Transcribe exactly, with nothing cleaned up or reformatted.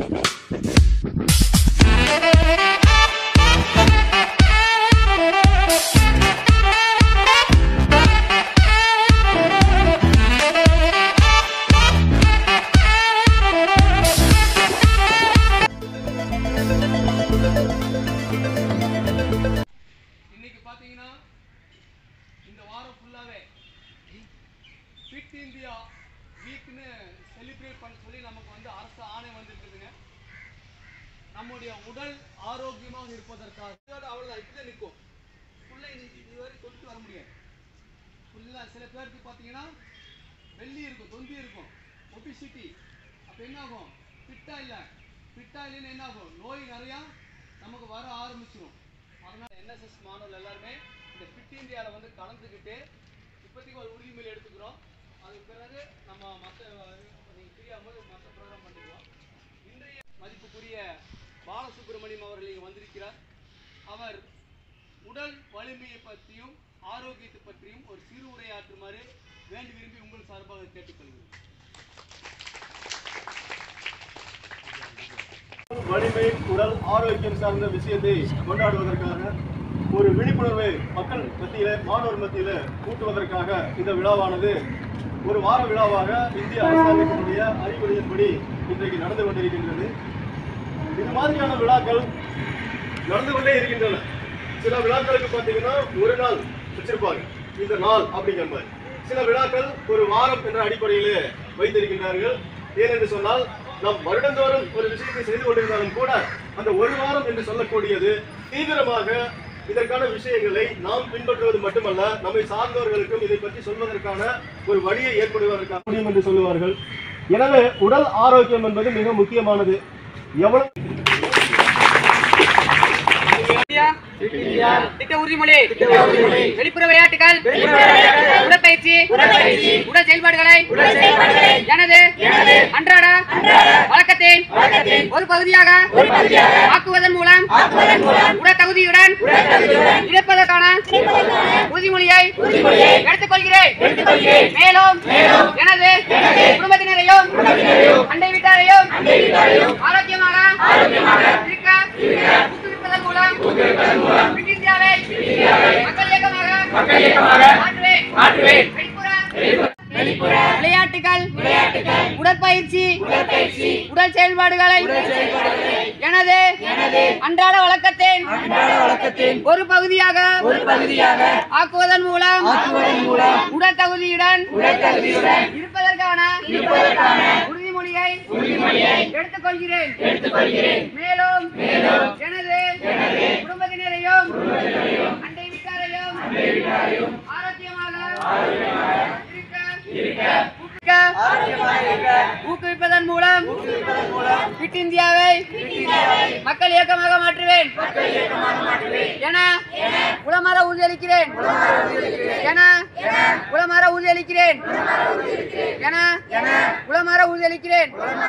இன்னைக்கு பாத்தீங்கன்னா இந்த வாரம் ஃபுல்லாவே ஃபிட் இந்தியா வீக்னு செலிப்ரேட் பண்ண சொல்லி நமக்கு வந்து அரசு ஆணை வந்திருக்குதுங்க. நம்முடைய உடல் ஆரோக்கியமாக இருப்பதற்காக அவ்வளோதான் இப்படிதான் நிற்கும். ஃபுல்லாக இன்னைக்கு இதுவரை தொட்டு வர முடியாது. ஃபுல்லாக சில பேருக்கு பார்த்தீங்கன்னா வெள்ளி இருக்கும், தொந்தி இருக்கும், ஒபிசிட்டி. அப்போ என்ன ஆகும்? ஃபிட்டாக இல்லை ஃபிட்டாக இல்லைன்னு என்ன ஆகும்? நோய் நிறையா நமக்கு வர ஆரம்பிச்சிடும். அதனால் என்எஸ்எஸ் மாணவர்கள் எல்லாருமே இந்த ஃபிட் இந்தியாவில் வந்து கலந்துக்கிட்டு இப்போதைக்கு ஒரு உறுதிமொழி எடுத்துக்கிறோம். அதுக்கு பிறகு நம்ம மற்ற நீங்கள் ஃப்ரீயாகும் போது மற்ற ப்ரோக்ராம் பண்ணிக்குவோம். இன்றைய மதிப்புக்குரிய பாலசுப்ரமணியம் அவர்கள் இங்கே வந்திருக்கிறார். அவர் உடல் வலிமையை பற்றியும் ஆரோக்கியத்தை பற்றியும் ஒரு சிறு உரையாற்றுமாறு வேண்டி விரும்பி உங்கள் சார்பாக கேட்டுக்கொள்கிறேன். வலிமை உடல் ஆரோக்கியம் சார்ந்த விஷயத்தை கொண்டாடுவதற்காக ஒரு விழிப்புணர்வை மக்கள் மத்தியில மாணவர் மத்தியில கூட்டுவதற்காக இந்த விழாவானது ஒரு வார விழாவாக இந்திய அரசாங்கத்தினுடைய அறிவுரையின்படி இன்றைக்கு நடந்து கொண்டிருக்கின்றது. இது மாதிரியான விழாக்கள் நடந்து கொண்டே இருக்கின்றன. சில விழாக்களுக்கு பார்த்தீங்கன்னா ஒரு நாள் வச்சிருப்பாங்க, இந்த நாள் அப்படிங்கிற மாதிரி. சில விழாக்கள் ஒரு வாரம் என்ற அடிப்படையில் வைத்திருக்கின்றார்கள். ஏனென்று சொன்னால் நாம் வருடந்தோறும் ஒரு விஷயத்தை செய்து கொண்டிருந்தாலும் கூட அந்த ஒரு வாரம் என்று சொல்லக்கூடியது தீவிரமாக இதற்கான விஷயங்களை நாம் பின்பற்றுவது மட்டுமல்ல, நம்மை சார்ந்தவர்களுக்கும் இதை பற்றி சொல்வதற்கான ஒரு வழியை ஏற்படுவதற்காக முடியும் என்று சொல்லுவார்கள். எனவே உடல் ஆரோக்கியம் என்பது மிக முக்கியமானது. எவ்வளவு திட்ட உறுதிமொழி, வெளிப்புற விளையாட்டுகள், உடற்பயிற்சி, உடல் செயல்பாடுகளை எனது அன்றாட வழக்கத்தின் ஒரு பகுதியாக ஆக்குவதன் மூலம் உடல் தகுதியுடன் இருப்பதற்கான உறுதிமொழியை எடுத்துக் கொள்கிறேன். மேலும் எனது குடும்பத்தினரையும் அண்டை வீட்டாரையும் ஆரோக்கியமாக இருக்க ஊக்குவிப்பதன் மூலம் ஃபிட் இந்தியாவை மக்கள் இயக்கமாக மாற்றுவேன். விளையாட்டுகள், உடற்பயிற்சி, உடல் செயல்பாடுகளை எனது அன்றாட வழக்கத்தின் ஒரு பகுதியாக ஆக்குவதன் மூலம் உடல் தகுதியுடன் இருப்பதற்கான உறுதிமொழியை எடுத்துக் கொள்கிறேன். மேலும் எனது குடும்பத்தினரையும் அண்டை வீட்டாரையும் ஆரோக்கியமாக ஊக்குவிப்பதன் மூலம் ஃபிட் இந்தியாவை மக்கள் இயக்கமாக மாற்றுவேன் என உளமாற உறுதியளிக்கிறேன் என உளமாற உறுதியளிக்கிறேன் என உளமாற உறுதியளிக்கிறேன்.